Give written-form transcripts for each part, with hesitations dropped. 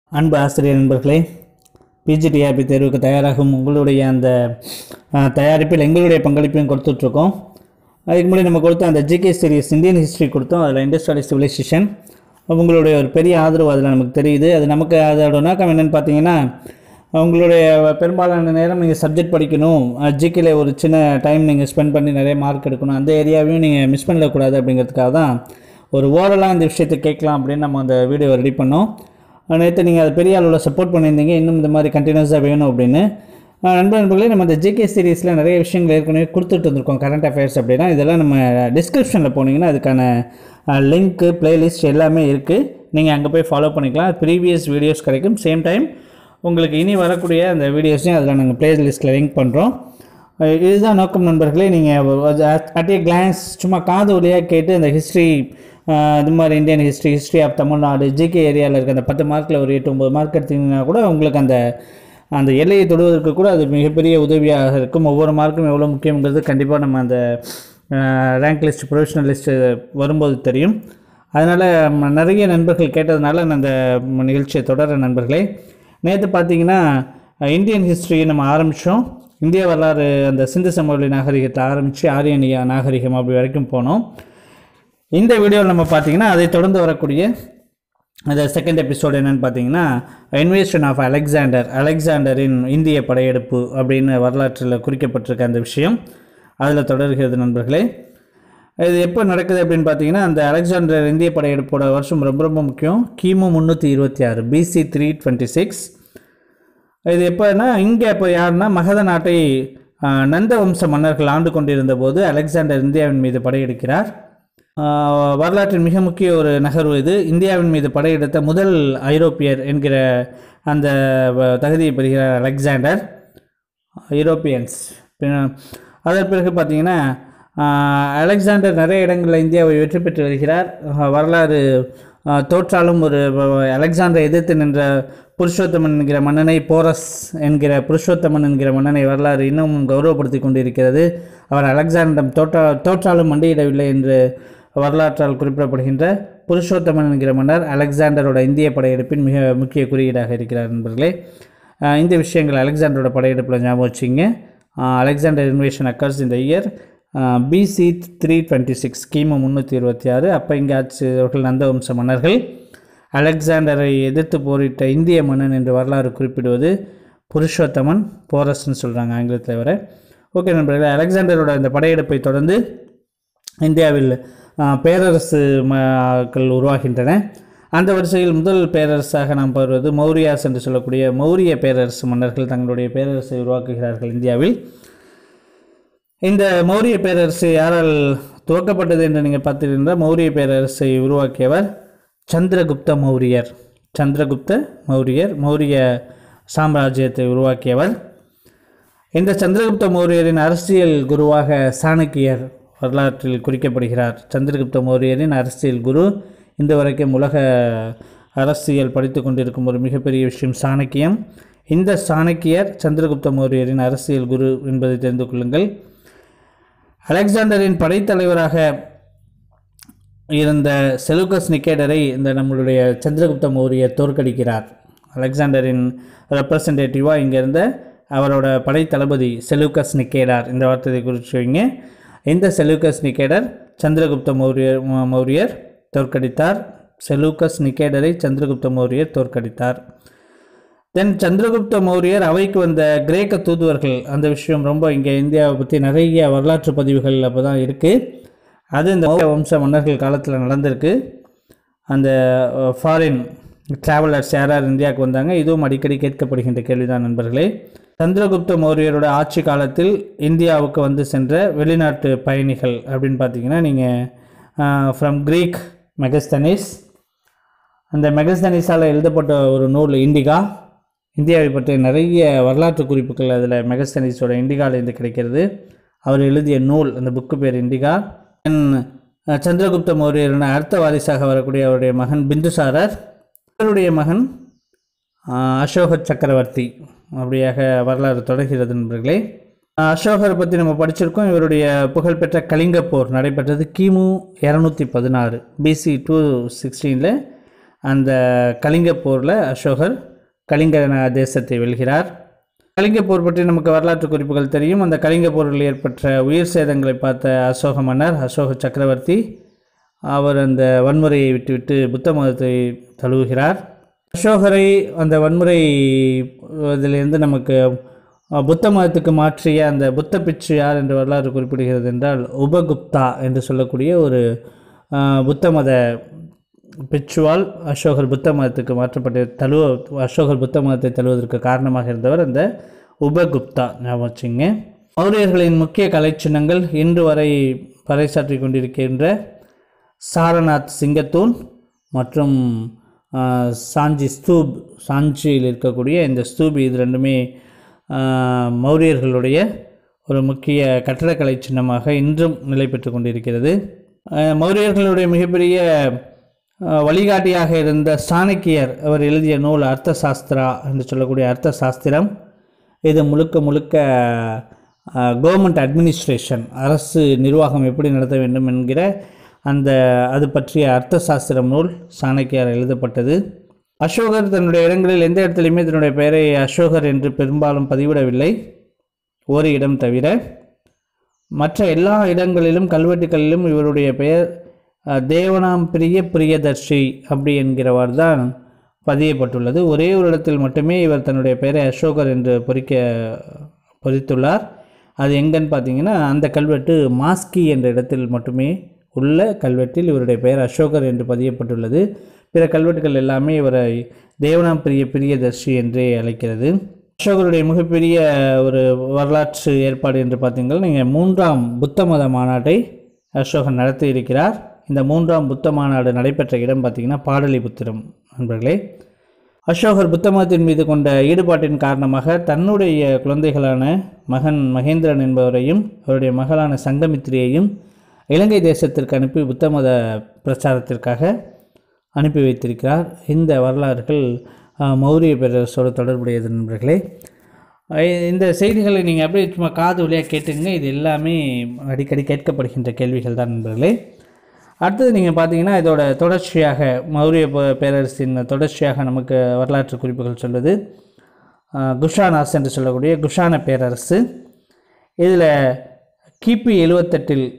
அன்பு ஆசிரியர் நண்பர்களே, PGTRB தேர்வுக்கு தயாராகும் உங்களுடைய அந்த தயாரிப்பில் எங்களுடைய பங்களிப்பையும் கொடுத்துட்ருக்கோம். அதுக்கு முன்னாடி நம்ம கொடுத்த அந்த ஜிகே சீரிஸ் இந்தியன் ஹிஸ்ட்ரி கொடுத்தோம். அதில் இண்டஸ்ட்ரியல் சிவிலைசேஷன் உங்களுடைய ஒரு பெரிய ஆதரவு அதில் நமக்கு தெரியுது. அது நமக்கு அதோட நோக்கம் என்னென்னு பார்த்தீங்கன்னா, உங்களுடைய பெரும்பாலான நேரம் நீங்கள் சப்ஜெக்ட் படிக்கணும், ஜிகேல ஒரு சின்ன டைம் நீங்கள் ஸ்பெண்ட் பண்ணி நிறைய மார்க் எடுக்கணும், அந்த ஏரியாவையும் நீங்கள் மிஸ் பண்ணிடக்கூடாது அப்படிங்கிறதுக்காக தான் ஒரு ஓரலாக இந்த விஷயத்தை கேட்கலாம் அப்படின்னு நம்ம அந்த வீடியோ ரெடி பண்ணோம். நேற்று நீங்கள் அதை பெரிய அளவில் சப்போர்ட் பண்ணியிருந்தீங்க, இன்னும் இந்த மாதிரி கண்டினியூஸாக வேணும் அப்படின்னு. நண்பர்களே, நம்ம இந்த ஜிகே சீரீஸில் நிறைய விஷயங்கள் ஏற்கனவே கொடுத்துட்டு இருந்திருக்கோம். கரண்ட் அஃபேர்ஸ் அப்படின்னா இதெல்லாம் நம்ம டிஸ்கிரிப்ஷனில் போனீங்கன்னா அதுக்கான லிங்க்கு பிளேலிஸ்ட் எல்லாமே இருக்குது. நீங்கள் அங்கே போய் ஃபாலோ பண்ணிக்கலாம். ப்ரீவியஸ் வீடியோஸ் கிடைக்கும். சேம் டைம் உங்களுக்கு இனி வரக்கூடிய அந்த வீடியோஸையும் அதில் நாங்கள் பிளேலிஸ்ட்டில் லிங்க் பண்ணுறோம். இதுதான் நோக்கம் நண்பர்களே. நீங்கள் அட் ஏ கிளான்ஸ் சும்மா காது வழியாக கேட்டு அந்த ஹிஸ்ட்ரி, இது மாதிரி Indian history of Tamil Nadu, GK ஏரியாவில் இருக்க அந்த 10 மார்க்கில் ஒரு 8-9 மார்க் எடுத்திங்கன்னா கூட உங்களுக்கு அந்த எல்லையை தொடுவதற்கு கூட அது மிகப்பெரிய உதவியாக இருக்கும். ஒவ்வொரு மார்க்கும் எவ்வளோ முக்கியங்கிறது கண்டிப்பாக நம்ம அந்த ரேங்க் லிஸ்ட், ப்ரொவிஷனல் லிஸ்ட்டு வரும்போது தெரியும். அதனால் நிறைய நண்பர்கள் கேட்டதுனால நான் அந்த நிகழ்ச்சியை தொடர நண்பர்களே. நேற்று பார்த்தீங்கன்னா இந்தியன் ஹிஸ்ட்ரி நம்ம ஆரம்பித்தோம். இந்திய வரலாறு அந்த சிந்து சமவெளி நாகரிகத்தை ஆரம்பித்து ஆரியனியா நாகரிகம் அப்படி வரைக்கும் போனோம். இந்த வீடியோவில் நம்ம பார்த்தீங்கன்னா அதை தொடர்ந்து வரக்கூடிய அந்த செகண்ட் எபிசோடு என்னென்னு பார்த்தீங்கன்னா, இன்வேஷன் ஆஃப் அலெக்சாண்டரின் இந்திய படையெடுப்பு அப்படின்னு வரலாற்றில் குறிக்கப்பட்டிருக்க அந்த விஷயம் அதில் தொடர்கிறது நண்பர்களே. இது எப்போ நடக்குது அப்படின்னு பார்த்தீங்கன்னா, அந்த அலெக்சாண்டர் இந்திய படையெடுப்போட வருஷம் ரொம்ப ரொம்ப முக்கியம். கிமு 326 BC 326. இது எப்போனா இங்கே இப்போ யாருன்னா மகத நாட்டை நந்த வம்ச மன்னர்கள் ஆண்டு கொண்டிருந்த போது அலெக்சாண்டர் இந்தியாவின் மீது படையெடுக்கிறார். வரலாற்றின் மிக முக்கிய ஒரு நகர்வு இது. இந்தியாவின் மீது படையெடுத்த முதல் ஐரோப்பியர் என்கிற அந்த தகுதியை பெறுகிறார் அலெக்சாண்டர். யூரோப்பியன்ஸ். அதன் பிறகு பார்த்தீங்கன்னா அலெக்சாண்டர் நிறைய இடங்களில் இந்தியாவை வெற்றி பெற்று வருகிறார். வரலாறு தோற்றாலும் ஒரு அலெக்சாண்டரை எதிர்த்து நின்ற புருஷோத்தமன் என்கிற மன்னனை, போரஸ் என்கிற புருஷோத்தமன் என்கிற மன்னனை வரலாறு இன்னும் கௌரவப்படுத்தி கொண்டிருக்கிறது. அவர் அலெக்சாண்டர் தோற்றாலும் மண்டியிடவில்லை என்று வரலாற்றால் குறிப்பிடப்படுகின்ற புருஷோத்தமன் என்கிற மன்னர் அலெக்சாண்டரோட இந்திய படையெடுப்பின் மிக முக்கிய குறியீடாக இருக்கிறார் நண்பர்களே. இந்த விஷயங்கள் அலெக்சாண்டரோட படையெடுப்பில் ஞாபகம் வச்சுங்க. அலெக்சாண்டர் இன்வேஷன் அக்கர்ஸ் இந்த இயர் BC 326 கிமு 326. அப்போ இங்கே ஆட்சியவர்கள் நந்தவம்ச மன்னர்கள். அலெக்சாண்டரை எதிர்த்து போரிட்ட இந்திய மன்னன் என்று வரலாறு குறிப்பிடுவது புருஷோத்தமன், போரஸ்ன்னு சொல்கிறாங்க ஆங்கிலத்தில் வர. ஓகே நண்பர்களே, அலெக்சாண்டரோட இந்த படையெடுப்பை தொடர்ந்து இந்தியாவில் பேரரசு மக்கள் உருவாகின்றன. அந்த வரிசையில் முதல் பேரரசாக நாம் வருவது மௌரியாஸ் என்று சொல்லக்கூடிய மௌரிய பேரரசு மன்னர்கள் தங்களுடைய பேரரசை உருவாக்குகிறார்கள் இந்தியாவில். இந்த மௌரிய பேரரசு யாரால் துவக்கப்பட்டது என்று நீங்கள் பார்த்துருந்தால், மௌரிய பேரரசை உருவாக்கியவர் சந்திரகுப்த மௌரியர். மௌரிய சாம்ராஜ்யத்தை உருவாக்கியவர். இந்த சந்திரகுப்த மௌரியரின் அரசியல் குருவாக சாணக்கியர் வரலாற்றில் குறிக்கப்படுகிறார். சந்திரகுப்த மௌரியரின் அரசியல் குரு. இந்த வரைக்கும் உலக அரசியல் படித்து கொண்டிருக்கும் ஒரு மிகப்பெரிய விஷயம் சாணக்கியம். இந்த சாணக்கியர் சந்திரகுப்த மௌரியரின் அரசியல் குரு என்பதை தெரிந்து கொள்ளுங்கள். அலெக்சாண்டரின் படைத்தலைவராக இருந்த செலூகஸ் நிக்கேடரை இந்த நம்மளுடைய சந்திரகுப்த மௌரியர் தோற்கடிக்கிறார். அலெக்சாண்டரின் ரெப்ரசன்டேட்டிவாக இங்கே இருந்த அவரோட படைத்தளபதி செலூகஸ் நிக்கேடர், இந்த வார்த்தையை குறித்து வைங்க. இந்த செலூகஸ் நிக்கேடர் சந்திரகுப்த மௌரியர் தோற்கடித்தார். செலூகஸ் நிக்கேடரை சந்திரகுப்த மௌரியர் தோற்கடித்தார். தென் சந்திரகுப்த மௌரியர் அவைக்கு வந்த கிரேக்க தூதுவர்கள், அந்த விஷயம் ரொம்ப இங்கே இந்தியாவை பற்றி நிறைய வரலாற்று பதிவுகள் அப்போ தான் இருக்குது. அது இந்த மௌரிய வம்ச மன்னர்கள் காலத்தில் நடந்திருக்கு. அந்த ஃபாரின் ட்ராவலர்ஸ் யார் இந்தியாவுக்கு வந்தாங்க, இதுவும் அடிக்கடி கேட்கப்படுகின்ற கேள்விதான் நண்பர்களே. சந்திரகுப்த மௌரியரோட ஆட்சி காலத்தில் இந்தியாவுக்கு வந்து சென்ற வெளிநாட்டு பயணிகள் அப்படின்னு பார்த்தீங்கன்னா, நீங்கள் ஃப்ரம் கிரீக் மெகஸ்தனிஸ், அந்த மெகஸ்தனிஸால் எழுதப்பட்ட ஒரு நூல் இண்டிகா, இந்தியாவை பற்றிய நிறைய வரலாற்று குறிப்புகள் அதில் மெகஸ்தனிஸோட இண்டிகாவிலேருந்து கிடைக்கிறது. அவர் எழுதிய நூல், அந்த புக்கு பேர் இண்டிகா. சந்திரகுப்த மௌரியரின் அடுத்த வாரிசாக வரக்கூடிய அவருடைய மகன் பிந்துசாரர், அவருடைய மகன் அசோக சக்கரவர்த்தி, அப்படியாக வரலாறு தொடர்கிறது நண்பர்களே. அசோகரை பற்றி நம்ம படிச்சிருக்கோம். இவருடைய புகழ்பெற்ற கலிங்க போர் நடைபெற்றது கிமு 216 BC 216 அந்த கலிங்க போரில் அசோகர் கலிங்க தேசத்தை வெல்கிறார். கலிங்க போர் பற்றி நமக்கு வரலாற்று குறிப்புகள் தெரியும். அந்த கலிங்க போரில் ஏற்பட்ட உயிர் சேதங்களை பார்த்த அசோக மன்னர், அசோக சக்கரவர்த்தி, அவர் அந்த வன்முறையை விட்டுவிட்டு புத்த மதத்தை தழுவுகிறார். அசோகரை அந்த வன்முறை இதிலிருந்து நமக்கு புத்த மதத்துக்கு மாற்றிய அந்த புத்த பிட்சு யார் என்று வரலாறு குறிப்பிடுகிறது என்றால் உபகுப்தா என்று சொல்லக்கூடிய ஒரு புத்த மத பிட்சுவால் அசோகர் புத்த மதத்துக்கு மாற்றப்பட்ட அசோகர் புத்த மதத்தை தழுவதற்கு காரணமாக இருந்தவர் அந்த உபகுப்தா. ஞாபகம் வச்சுங்க. மௌரியர்களின் முக்கிய கலை சின்னங்கள் இன்று வரை பறைசாற்றி கொண்டிருக்கின்ற சாரநாத் சிங்கத்தூண் மற்றும் சாஞ்சி ஸ்தூப், சாஞ்சியில் இருக்கக்கூடிய இந்த ஸ்தூப், இது ரெண்டுமே மௌரியர்களுடைய ஒரு முக்கிய கட்டடக்கலை சின்னமாக இன்றும் நிலை பெற்று கொண்டிருக்கிறது. மௌரியர்களுடைய மிகப்பெரிய வழிகாட்டியாக இருந்த சாணக்கியர் அவர் எழுதிய நூல் அர்த்த சாஸ்திரா என்று சொல்லக்கூடிய அர்த்த சாஸ்திரம், இது முழுக்க முழுக்க கவர்மெண்ட் அட்மினிஸ்ட்ரேஷன், அரசு நிர்வாகம் எப்படி நடத்த வேண்டும் என்கிற அது பற்றிய அர்த்த சாஸ்திரம் நூல் சாணக்கியார் எழுதப்பட்டது. அசோகர் தன்னுடைய இடங்களில் எந்த இடத்துலையுமே தன்னுடைய பெயரை அசோகர் என்று பெரும்பாலும் பதிவிடவில்லை, ஒரு இடம் தவிர. மற்ற எல்லா இடங்களிலும் கல்வெட்டுகளிலும் இவருடைய பெயர் தேவனாம் பிரியதர்ஷி அப்படி என்கிறவர் தான் பதியப்பட்டுள்ளது. ஒரே ஒரு இடத்தில் மட்டுமே இவர் தன்னுடைய பெயரை அசோகர் என்று பொறித்துள்ளார். அது எங்கன்னு பார்த்தீங்கன்னா அந்த கல்வெட்டு மாஸ்கி என்ற இடத்தில் மட்டுமே உள்ள கல்வெட்டில் இவருடைய பெயர் அசோகர் என்று பதியப்பட்டுள்ளது. பிற கல்வெட்டுகள் எல்லாமே இவரை தேவனாம் பிரியதர்ஷி என்றே அழைக்கிறது. அசோகருடைய மிகப்பெரிய ஒரு வரலாற்று ஏற்பாடு என்று பார்த்தீங்கன்னா நீங்கள் 3ஆம் புத்த மத மாநாட்டை அசோகர் நடத்தி இருக்கிறார். இந்த 3ஆம் புத்த மாநாடு நடைபெற்ற இடம் பார்த்திங்கன்னா பாடலிபுத்திரம். நண்பர்களே, அசோகர் புத்த மதத்தின் மீது கொண்ட ஈடுபாட்டின் காரணமாக தன்னுடைய குழந்தைகளான மகன் மகேந்திரன் என்பவரையும் அவருடைய மகளான சங்கமித்ரியையும் இலங்கை தேசத்திற்கு அனுப்பி புத்த மத பிரச்சாரத்திற்காக அனுப்பி வைத்திருக்கிறார். இந்த வரலாறுகள் மௌரிய பேரரசோடு தொடர்புடையது. நண்பர்களே, இந்த செய்திகளை நீங்கள் அப்படியே சும்மா காது வழியாக கேட்டுங்க. இது எல்லாமே அடிக்கடி கேட்கப்படுகின்ற கேள்விகள் தான் நண்பர்களே. அடுத்தது நீங்கள் பார்த்தீங்கன்னா இதோட தொடர்ச்சியாக மௌரிய பேரரசின் தொடர்ச்சியாக நமக்கு வரலாற்று குறிப்புகள் சொல்வது குஷானாஸ் என்று சொல்லக்கூடிய குஷான பேரரசு. இதில் கிபி 78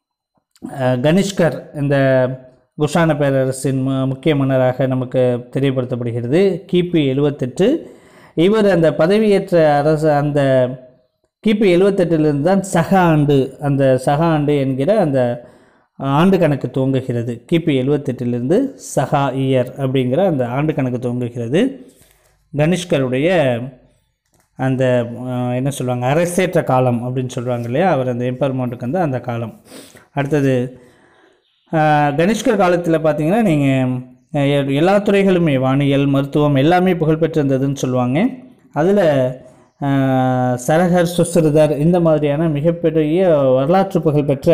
கனிஷ்கர் இந்த குஷான பேரரசின் முக்கிய மன்னராக நமக்கு தெரியப்படுத்தப்படுகிறது. கிபி 78 இவர் அந்த பதவியேற்ற அரசு அந்த கிபி 78 தான் சக ஆண்டு, அந்த சக ஆண்டு என்கிற அந்த ஆண்டு கணக்கு துவங்குகிறது. கிபி 78 சகா இயர் அப்படிங்கிற அந்த ஆண்டு கணக்கு துவங்குகிறது. கனிஷ்கருடைய அந்த என்ன சொல்லுவாங்க, அரசேற்ற காலம் அப்படின்னு சொல்லுவாங்க இல்லையா, அவர் அந்த எம்பவர்மெண்ட்டுக்கு வந்து அந்த காலம். அடுத்தது கனிஷ்கர் காலத்தில் பார்த்தீங்கன்னா நீங்கள் எல்லா துறைகளுமே வானியல், மருத்துவம் எல்லாமே புகழ்பெற்றிருந்ததுன்னு சொல்லுவாங்க. அதில் சரகர், சுஸ்ருதர் இந்த மாதிரியான மிகப்பெரிய வரலாற்று புகழ்பெற்ற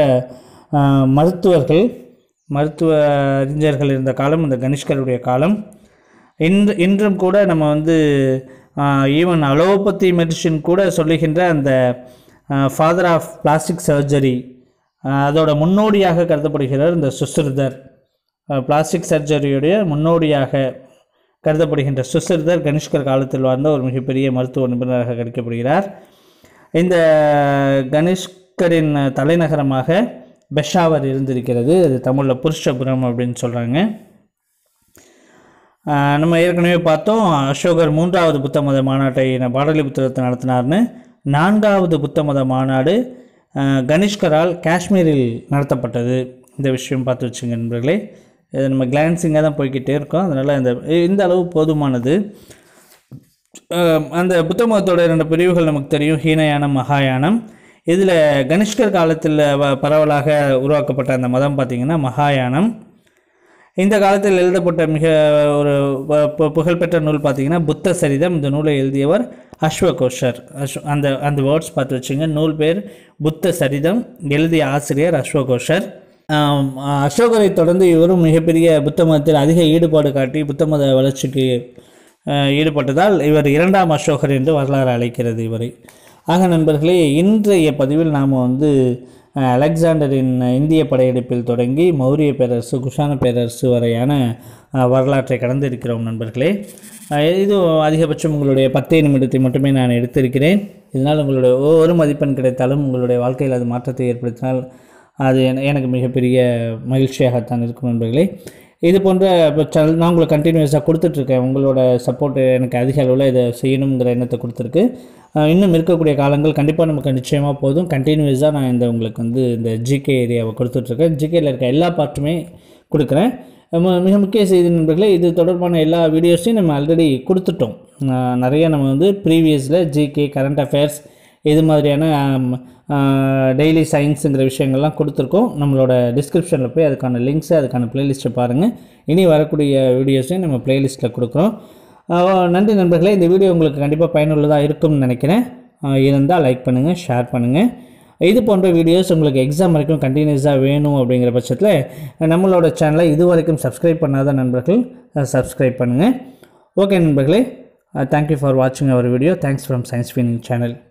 மருத்துவ அறிஞர்கள் இருந்த காலம் இந்த கனிஷ்கருடைய காலம். இன்றும் கூட நம்ம வந்து ஈவன் அலோபதி மெடிசின் கூட சொல்லுகின்ற அந்த ஃபாதர் ஆஃப் பிளாஸ்டிக் சர்ஜரி, அதோட முன்னோடியாக கருதப்படுகிறார் இந்த சுஸ்ருதர். பிளாஸ்டிக் சர்ஜரியுடைய முன்னோடியாக கருதப்படுகின்ற சுஸ்ருதர் கனிஷ்கர் காலத்தில் வாழ்ந்த ஒரு மிகப்பெரிய மருத்துவ நிபுணராக கருதப்படுகிறார். இந்த கனிஷ்கரின் தலைநகரமாக பெஷாவர் இருந்திருக்கிறது. அது தமிழில் புருஷபுரம் அப்படின்னு சொல்கிறாங்க. நம்ம ஏற்கனவே பார்த்தோம் அசோகர் 3வது புத்த மத மாநாட்டை பாடலிபுத்திரத்தை நடத்தினார்னு. 4வது புத்த மத மாநாடு கனிஷ்கரால் காஷ்மீரில் நடத்தப்பட்டது. இந்த விஷயம் பார்த்து வச்சுங்க நண்பர்களே. இதை நம்ம கிளான்சிங்காக தான் போய்கிட்டே இருக்கோம், அதனால் இந்த அளவு போதுமானது. அந்த புத்த மதத்தோட 2 பிரிவுகள் நமக்கு தெரியும், ஹீனயானம், மகாயானம். இதில் கனிஷ்கர் காலத்தில் பரவலாக உருவாக்கப்பட்ட அந்த மதம் பார்த்திங்கன்னா மகாயானம். இந்த காலத்தில் எழுதப்பட்ட மிக ஒரு புகழ்பெற்ற நூல் பார்த்திங்கன்னா புத்த சரிதம். இந்த நூலை எழுதியவர் அஸ்வகோஷர். அந்த வேர்ட்ஸ் பார்த்து வச்சுங்க. நூல் பேர் புத்த சரிதம், எழுதிய ஆசிரியர் அஸ்வகோஷர். அசோகரை தொடர்ந்து இவரும் மிகப்பெரிய புத்த மதத்தில் அதிக ஈடுபாடு காட்டி புத்த மத வளர்ச்சிக்கு ஈடுபட்டதால் இவர் 2ஆம் அசோகர் என்று வரலாறு அழைக்கிறது இவரை. ஆக நண்பர்களே, இன்றைய பதிவில் நாம் வந்து அலெக்சாண்டரின் இந்திய படையெடுப்பில் தொடங்கி மௌரிய பேரரசு குஷான பேரரசு வரையான வரலாற்றை கடந்திருக்கிறோம் நண்பர்களே. இது அதிகபட்சம் உங்களுடைய 10 நிமிடத்தை மட்டுமே நான் எடுத்திருக்கிறேன். இதனால் உங்களுடைய ஒரு மதிப்பெண் கிடைத்தாலும் உங்களுடைய வாழ்க்கையில் அது மாற்றத்தை ஏற்படுத்தினால் அது எனக்கு மிகப்பெரிய மகிழ்ச்சியாகத்தான் இருக்கும் நண்பர்களே. இது போன்ற நான் உங்களுக்கு கண்டினியூஸாக கொடுத்துட்ருக்கேன். உங்களோட சப்போர்ட் எனக்கு அதிக அளவில் இதை செய்யணுங்கிற எண்ணத்தை கொடுத்துருக்கு. இன்னும் இருக்கக்கூடிய காலங்கள் கண்டிப்பாக நமக்கு நிச்சயமாக போதும். கண்டினியூஸாக நான் உங்களுக்கு இந்த ஜிகே ஏரியாவை கொடுத்துட்ருக்கேன். ஜிகேயில் இருக்க எல்லா பார்ட்டுமே கொடுக்குறேன். மிக முக்கிய செய்தி நண்பர்களே, இது தொடர்பான எல்லா வீடியோஸையும் நம்ம ஆல்ரெடி கொடுத்துட்டோம். நிறைய நம்ம ப்ரீவியஸில் ஜிகே, கரண்ட் அஃபேர்ஸ் இது மாதிரியான டெய்லி சயின்ஸுங்கிற விஷயங்கள்லாம் கொடுத்துருக்கோம். நம்மளோட டிஸ்கிரிப்ஷனில் போய் அதுக்கான லிங்க்ஸு, அதுக்கான ப்ளேலிஸ்ட்டை பாருங்கள். இனி வரக்கூடிய வீடியோஸையும் நம்ம ப்ளேலிஸ்ட்டில் கொடுக்குறோம். நன்றி நண்பர்களே. இந்த வீடியோ உங்களுக்கு கண்டிப்பாக பயனுள்ளதாக இருக்கும்னு நினைக்கிறேன். இருந்தால் லைக் பண்ணுங்கள், ஷேர் பண்ணுங்கள். இது போன்ற வீடியோஸ் உங்களுக்கு எக்ஸாம் வரைக்கும் கண்டினியூஸாக வேணும் அப்படிங்கிற பட்சத்தில் நம்மளோட சேனலை இது வரைக்கும் சப்ஸ்கிரைப் பண்ணாத நண்பர்கள் சப்ஸ்கிரைப் பண்ணுங்கள். ஓகே நண்பர்களே, தேங்க்யூ ஃபார் வாட்சிங் our video. Thanks from science ஃபீனிங் சேனல்.